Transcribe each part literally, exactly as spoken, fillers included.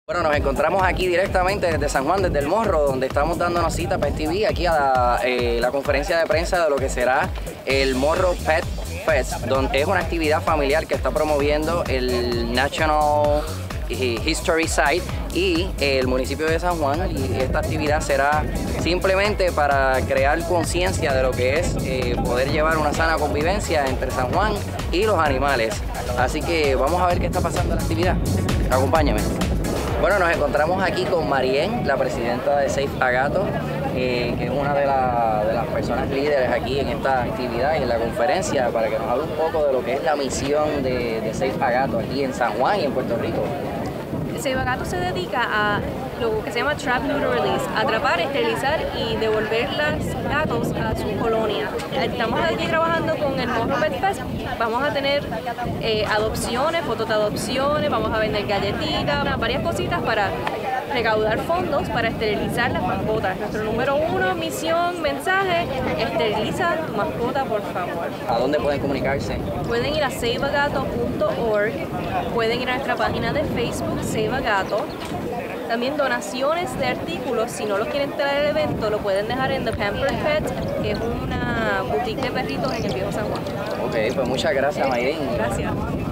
Bueno, nos encontramos aquí directamente desde San Juan, desde El Morro, donde estamos dando una cita para S T V, aquí a la, eh, la conferencia de prensa de lo que será el Morro Pet Fest, donde es una actividad familiar que está promoviendo el National History Site y el municipio de San Juan, y esta actividad será simplemente para crear conciencia de lo que es eh, poder llevar una sana convivencia entre San Juan y los animales. Así que vamos a ver qué está pasando en la actividad. Acompáñame. Bueno, nos encontramos aquí con Marien, la presidenta de Save a Gato, eh, que es una de, la, de las personas líderes aquí en esta actividad y en la conferencia, para que nos hable un poco de lo que es la misión de, de Save a Gato aquí en San Juan y en Puerto Rico. Save a Gato se dedica a lo que se llama Trap, Neuter, Release, atrapar, esterilizar y devolver los gatos a su colonia. Estamos aquí trabajando con el Morro Pet Fest. Vamos a tener eh, adopciones, fotos de adopciones, vamos a vender galletitas, varias cositas para recaudar fondos para esterilizar las mascotas. Nuestro número uno, misión, mensaje: esteriliza tu mascota, por favor. ¿A dónde pueden comunicarse? Pueden ir a save a gato punto org, pueden ir a nuestra página de Facebook, Save a Gato. También donaciones de artículos, si no los quieren traer al evento, lo pueden dejar en The Pampered Pet, que es una boutique de perritos en el Viejo San Juan. Ok, pues muchas gracias, Mayrin. Gracias.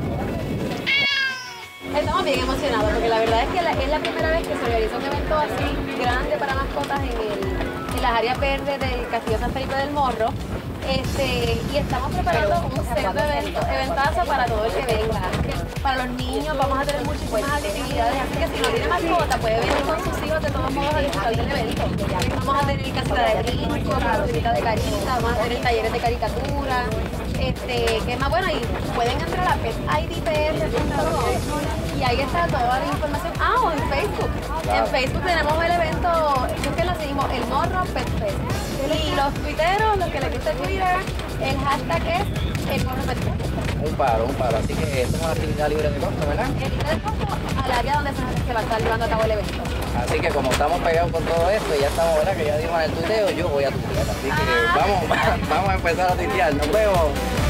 Estamos bien emocionados porque la verdad es que la, es la primera vez que se realiza un evento así grande para mascotas en, el, en las áreas verdes del Castillo San Felipe del Morro. Este, y estamos preparando un centro de evento, eventazo para todo el que venga. Para los niños vamos a tener muchísimas actividades, así que si no tiene mascota puede venir con sus hijos de todos modos a disfrutar del evento. Vamos a tener casita de brinco, casita de carita, vamos a tener talleres de caricatura. Este, que es más bueno, y pueden entrar a pet I D P R punto com y ahí está toda la información. Ah, o en Facebook. En Facebook tenemos el evento, búsquenlo así mismo, el Morro Pet Fest. Y los tuiteros, los que les gusta Twitter, el hashtag es el Morro Pet Fest. Un paro, un paro. Así que esto es una actividad libre de costo, ¿verdad? El libre de costo al área donde se, se va a estar llevando a cabo el evento. Así que como estamos pegados con todo esto, ya estamos, ¿verdad? Que ya dimos en el tuiteo, yo voy a tuitear. Así que vamos, vamos a empezar a tuitear. Nos vemos.